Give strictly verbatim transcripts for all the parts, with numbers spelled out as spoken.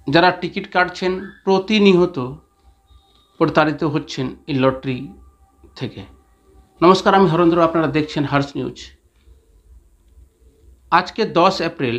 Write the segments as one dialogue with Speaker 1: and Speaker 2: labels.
Speaker 1: যারা টিকিট কাটছেন প্রতিনিয়ত প্রতারিত হচ্ছেন এই লটারি থেকে। নমস্কার, আমি হরেন্দ্র, আপনারা দেখছেন হার্স নিউজ। আজকে দশ এপ্রিল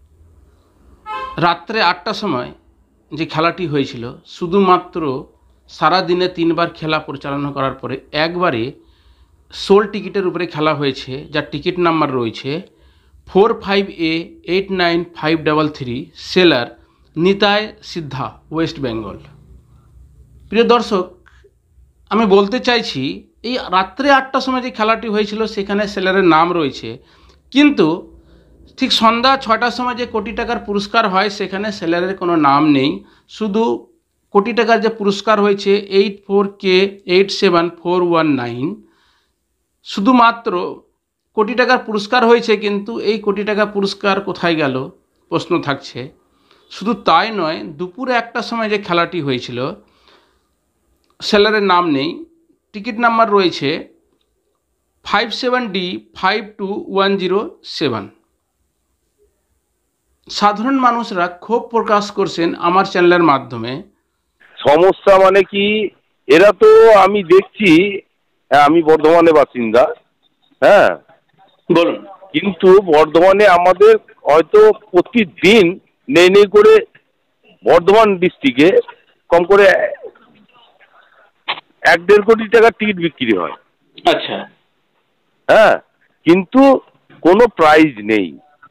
Speaker 1: রাত্রে আটটার সময় যে খেলাটি হয়েছিল, শুধুমাত্র সারাদিনে তিনবার খেলা পরিচালনা করার পরে একবারে সোল টিকিটের উপরে খেলা হয়েছে, যার টিকিট নাম্বার রয়েছে four five A eight nine five double three, seller Nitai Siddha, West Bengal. প্রিয় দর্শক, আমি বলতে চাইছি এই রাত্রে আটটার সময় যে খেলাটি হয়েছিল সেখানে সেলারের নাম রয়েছে, কিন্তু ঠিক সন্ধ্যা ছটার সময় যে কোটি টাকার পুরস্কার হয় সেখানে সেলারের কোনো নাম নেই। শুধু কোটি টাকার যে পুরস্কার হয়েছে eight four K eight seven four one nine, শুধুমাত্র কোটি টাকার পুরস্কার হয়েছে, কিন্তু এই কোটি টাকা পুরস্কার কোথায় গেল প্রশ্ন থাকছে। শুধু তাই নয়, দুপুরে একটার সময় যে খেলাটি হয়েছিল সেলারের নাম নেই, টিকিট নাম্বার রয়েছে five seven D five two one zero seven. সাধারণ মানুষরা ক্ষোভ প্রকাশ করছেন আমার চ্যানেলের মাধ্যমে।
Speaker 2: সমস্যা মানে কি, এরা তো আমি দেখছি, আমি বর্ধমানে বাসিন্দা, হ্যাঁ
Speaker 1: বলুন।
Speaker 2: কিন্তু বর্ধমানে আমাদের হয়তো প্রতিদিন নেই নেই করে বর্ধমান ডিস্ট্রিক্টে কম করে এক দেড় কোটি টাকার টিকিট বিক্রি হয়।
Speaker 1: আচ্ছা।
Speaker 2: হ্যাঁ, কিন্তু কোনো প্রাইজ নেই।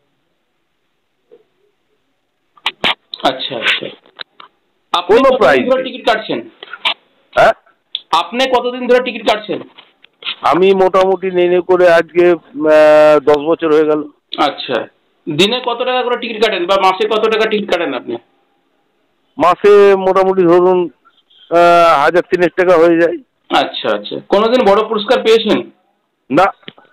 Speaker 1: আচ্ছা আচ্ছা,
Speaker 2: কোনো প্রাইজ
Speaker 1: টিকিট কাটছেন?
Speaker 2: হ্যাঁ,
Speaker 1: আপনি কতদিন ধরে টিকিট কাটছেন?
Speaker 2: আমি মোটামুটি নেই নেই করে আজকে দশ বছর হয়ে গেল।
Speaker 1: আচ্ছা, দিনে কত টাকা করে টিকিট কাটেন বা মাসে কত টাকা টিকিট কাটেন আপনি?
Speaker 2: মাসে মোটামুটি ধরুন হাজার তিনেক টাকা হয়ে যায়।
Speaker 1: আচ্ছা আচ্ছা, কোনোদিন বড় পুরস্কার পেয়েছেন?
Speaker 2: না।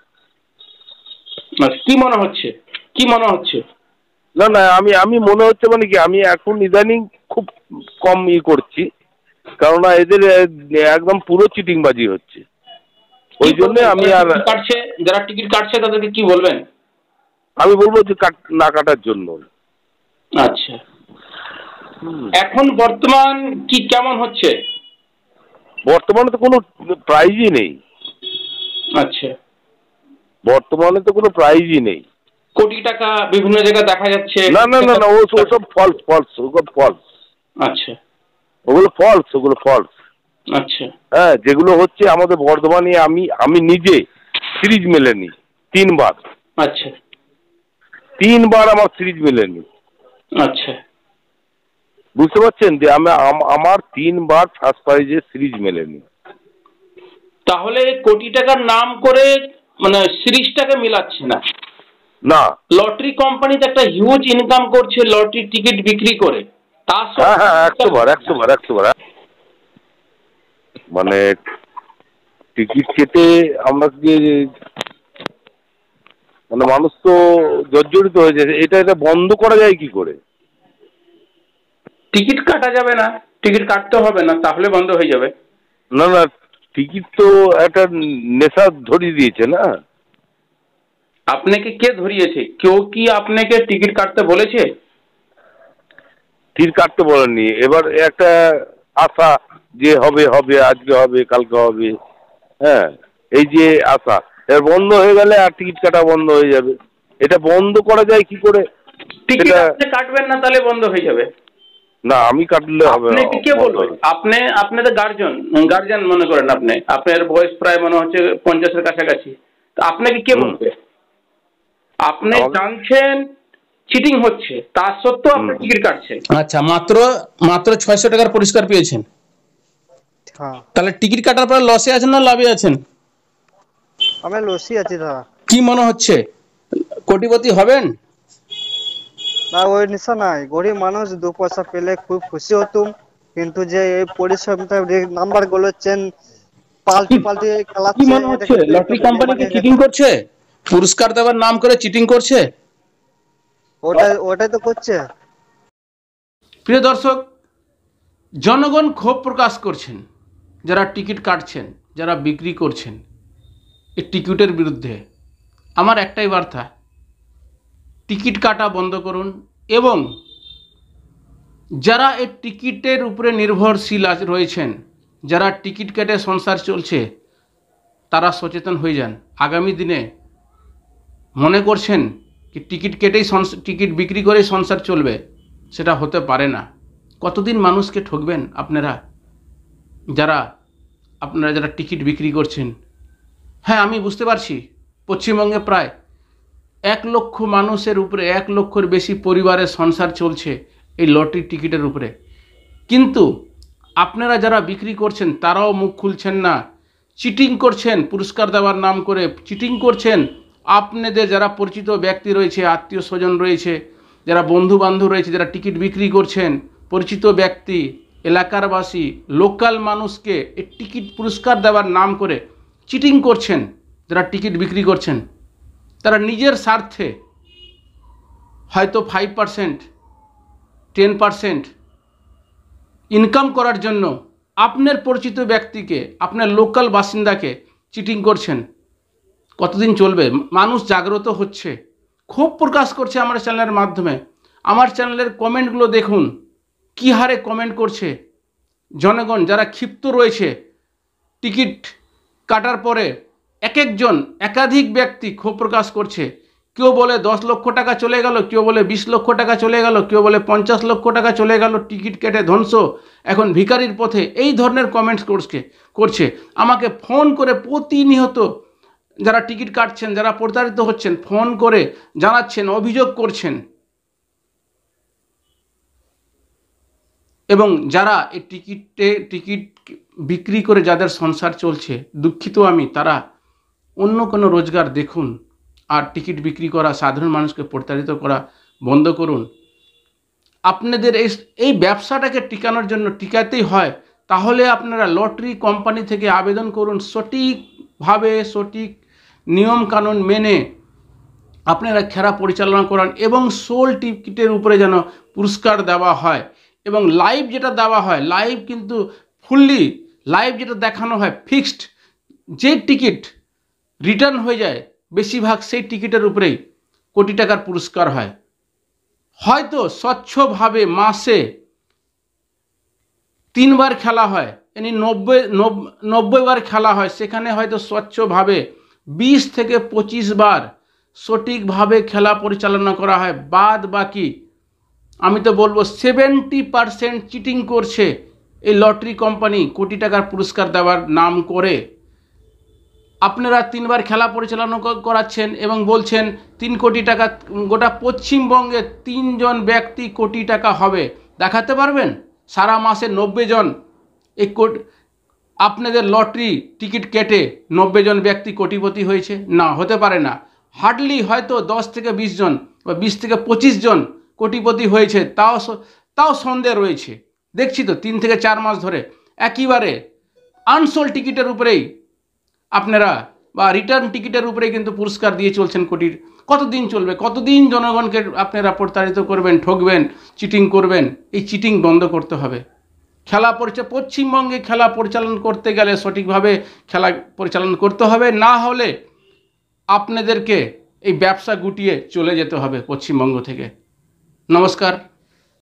Speaker 1: কি মনে হচ্ছে, কি মনে হচ্ছে?
Speaker 2: না না, আমি আমি মনে হচ্ছে মানে কি, আমি এখন ইদানিং খুব কম ই করছি, কারণ এদের একদম পুরো চিটিংবাজি হচ্ছে, ওই জন্য আমি আর
Speaker 1: কাটছে। যারা টিকিট কাটছে তাদেরকে কি বলবেন?
Speaker 2: আমি বলবো যে না কাটার জন্য।
Speaker 1: আচ্ছা, এখন বর্তমান কি কেমন হচ্ছে?
Speaker 2: বর্তমানে তো কোনো প্রাইজই নেই।
Speaker 1: আচ্ছা,
Speaker 2: বর্তমানে তো কোনো প্রাইজই নেই।
Speaker 1: কোটি টাকা বিভিন্ন জায়গায় দেখা যাচ্ছে।
Speaker 2: না না না না, ও সব ফলস ফলস ওগুলো ফলস।
Speaker 1: আচ্ছা,
Speaker 2: ওগুলো ফলস, ওগুলো ফলস।
Speaker 1: আচ্ছা,
Speaker 2: হ্যাঁ, যেগুলো হচ্ছে আমাদের বর্ধমানে আমি আমি নিজে সিরিজ মেলেনি তিনবার।
Speaker 1: আচ্ছা,
Speaker 2: তিনবার আমার সিরিজ মেলেনি।
Speaker 1: আচ্ছা,
Speaker 2: বুঝতে পারছেন যে আমি আমার তিনবার ফার্স্ট প্রাইজে সিরিজ মেলেনি।
Speaker 1: তাহলে কোটি টাকার নাম করে মানে সিরিজটাকে মিলাচ্ছে না।
Speaker 2: না,
Speaker 1: লটারি কোম্পানিতে একটা হিউজ ইনকাম করছে লটারি টিকিট বিক্রি করে।
Speaker 2: হ্যাঁ হ্যাঁ, একশো বার একশো বার একশো বার মানে টিকিট কেটে আমরা যে মানে মানুষ তো জর্জরিত হয়ে যায়। এটা এটা বন্ধ করা যায় কি করে?
Speaker 1: টিকিট কাটা যাবে না, টিকিট কাটতে হবে না, তাহলে বন্ধ হয়ে যাবে?
Speaker 2: না না, টিকিট তো একটা নেশা ধরিয়ে দিয়েছে না।
Speaker 1: আপনাকে কে ধরিয়েছে? কেউ কি আপনাকে টিকিট কাটতে বলেছে?
Speaker 2: টিকিট কাটতে বলেননি, এবার একটা আশা যে হবে হবে, আজকে হবে কালকে হবে, হ্যাঁ, এই যে আশা, এর বন্ধ হয়ে গেলে আর টিকিট কাটা বন্ধ হয়ে যাবে। এটা বন্ধ করা যায় কি করে?
Speaker 1: টিকিট আপনি কাটবেন না, তাহলে বন্ধ হয়ে যাবে?
Speaker 2: না, আমি কাটলে হবে না।
Speaker 1: আপনাকে কে বলবে? আপনি আপনি তো গার্জিয়ান, গার্জিয়ান মনে করেন আপনি, আপনার বয়স প্রায় মনে হচ্ছে পঞ্চাশের কাছাকাছি, তো আপনাকে কে বলবে? আপনি জানছেন চিটিং হচ্ছে, তা সত্ত্বেও আপনি টিকিট কাটছেন। আচ্ছা, মাত্র মাত্র ছয়শো টাকার পুরস্কার পেয়েছেন, তাহলে টিকিট কাটার পর লসে আছেন না লাভে আছেন?
Speaker 3: আমি লসই আছি দাদা।
Speaker 1: কি মনে হচ্ছে, কোটিপতি হবেন?
Speaker 3: না, ওই নেশা নাই, গরিব মানুষ, দু পয়সা পেলে খুব খুশি হতুম, কিন্তু যে এই পরিশ্রমটা নাম্বার গুলোচ্ছেন পাল্টি পাল্টি খেলাচ্ছে।
Speaker 1: কি মনে হচ্ছে লটারি কোম্পানিকে চিটিং করছে? পুরস্কার দেওয়ার নাম করে চিটিং করছে?
Speaker 3: ওটাই ওটাই তো করছে।
Speaker 1: প্রিয় দর্শক, জনগণ ক্ষোভ প্রকাশ করছেন, যারা টিকিট কাটছেন, যারা বিক্রি করছেন এই টিকিটের বিরুদ্ধে। আমার একটাই বার্তা, টিকিট কাটা বন্ধ করুন এবং যারা এই টিকিটের উপরে নির্ভরশীল রয়েছেন, যারা টিকিট কেটে সংসার চলছে, তারা সচেতন হয়ে যান। আগামী দিনে মনে করছেন কি টিকিট কেটেই টিকিট বিক্রি করেই সংসার চলবে, সেটা হতে পারে না। কতদিন মানুষকে ঠকবেন আপনারা, যারা আপনারা যারা টিকিট বিক্রি করছেন। হ্যাঁ, আমি বুঝতে পারছি পশ্চিমবঙ্গে প্রায় এক লক্ষ মানুষের উপরে, এক লক্ষের বেশি পরিবারের সংসার চলছে এই লটারি টিকিটের উপরে। কিন্তু আপনারা যারা বিক্রি করছেন তারাও মুখ খুলছেন না, চিটিং করছেন, পুরস্কার দেওয়ার নাম করে চিটিং করছেন। আপনাদের যারা পরিচিত ব্যক্তি রয়েছে, আত্মীয় স্বজন রয়েছে, যারা বন্ধু বান্ধব রয়েছে, যারা টিকিট বিক্রি করছেন, পরিচিত ব্যক্তি, এলাকার বাসী, লোকাল মানুষকে এই টিকিট পুরস্কার দেওয়ার নাম করে চিটিং করছেন। যারা টিকিট বিক্রি করছেন তারা নিজের স্বার্থে হয়তো five percent ten percent income করার জন্য আপনার পরিচিত ব্যক্তিকে, আপনার লোকাল বাসিন্দাকে চিটিং করছেন। কতদিন চলবে? মানুষ জাগ্রত হচ্ছে, ক্ষোভ প্রকাশ করছে আমার চ্যানেলের মাধ্যমে। আমার চ্যানেলের কমেন্টগুলো দেখুন, কী হারে কমেন্ট করছে জনগণ, যারা ক্ষিপ্ত রয়েছে। টিকিট কাটার পরে এক একজন একাধিক ব্যক্তি ক্ষোভ প্রকাশ করছে। কেউ বলে দশ লক্ষ টাকা চলে গেল, কেউ বলে বিশ লক্ষ টাকা চলে গেল, কেউ বলে পঞ্চাশ লক্ষ টাকা চলে গেল, টিকিট কেটে ধ্বংস, এখন ভিখারির পথে, এই ধরনের কমেন্টস করছে করছে আমাকে ফোন করে প্রতিনিয়ত যারা টিকিট কাটছেন, যারা প্রতারিত হচ্ছেন, ফোন করে জানাচ্ছেন, অভিযোগ করছেন। এবং যারা এই টিকিটে টিকিট বিক্রি করে যাদের সংসার চলছে, দুঃখিত আমি, তারা অন্য কোনো রোজগার দেখুন। আর টিকিট বিক্রি করা, সাধারণ মানুষকে প্রতারিত করা বন্ধ করুন। আপনাদের এই এই ব্যবসাটাকে টিকানোর জন্য, টিকাতেই হয়, তাহলে আপনারা লটারি কোম্পানি থেকে আবেদন করুন, সঠিকভাবে সঠিক নিয়ম কানুন মেনে আপনারা খেলা পরিচালনা করান, এবং সোল টিকিটের উপরে যেন পুরস্কার দেওয়া হয়। এবং লাইভ যেটা দেওয়া হয়, লাইভ কিন্তু ফুললি লাইভ যেটা দেখানো হয়, ফিক্সড যে টিকিট রিটার্ন হয়ে যায় বেশিরভাগ সেই টিকিটের উপরেই কোটি টাকার পুরস্কার হয়। হয়তো স্বচ্ছভাবে মাসে তিনবার খেলা হয়, মানে নব্বই নব্বই বার খেলা হয়, সেখানে হয়তো স্বচ্ছভাবে বিশ থেকে পঁচিশ বার সঠিকভাবে খেলা পরিচালনা করা হয়। বাদ বাকি আমি তো বলবো সেভেন্টি পারসেন্ট চিটিং করছে এই লটারি কোম্পানি কোটি টাকার পুরস্কার দেওয়ার নাম করে। আপনারা তিনবার খেলা পরিচালনা করাচ্ছেন এবং বলছেন তিন কোটি টাকা, গোটা পশ্চিমবঙ্গে তিনজন ব্যক্তি কোটি টাকা হবে। দেখাতে পারবেন সারা মাসে নব্বই জন এই কোটি আপনাদের লটারি টিকিট কেটে নব্বই জন ব্যক্তি কোটিপতি হয়েছে? না, হতে পারে না। হার্ডলি হয়তো দশ থেকে বিশ জন বা বিশ থেকে পঁচিশ জন কোটিপতি হয়েছে, তাও তাও সন্দেহ রয়েছে। দেখছি তো তিন থেকে চার মাস ধরে একেবারে আনসোল্ড টিকিটের উপরেই আপনারা, বা রিটার্ন টিকিটের উপরে কিন্তু পুরস্কার দিয়ে চলছেন কোটির। কতদিন চলবে? কতদিন জনগণকে আপনারা প্রতারিত করবেন, ঠকবেন, চিটিং করবেন? এই চিটিং বন্ধ করতে হবে। খেলা পরিচালনা, পশ্চিমবঙ্গে খেলা পরিচালনা করতে গেলে সঠিকভাবে খেলা পরিচালনা করতে হবে, না হলে আপনাদেরকে এই ব্যবসা গুটিয়ে চলে যেতে হবে পশ্চিমবঙ্গ থেকে। নমস্কার।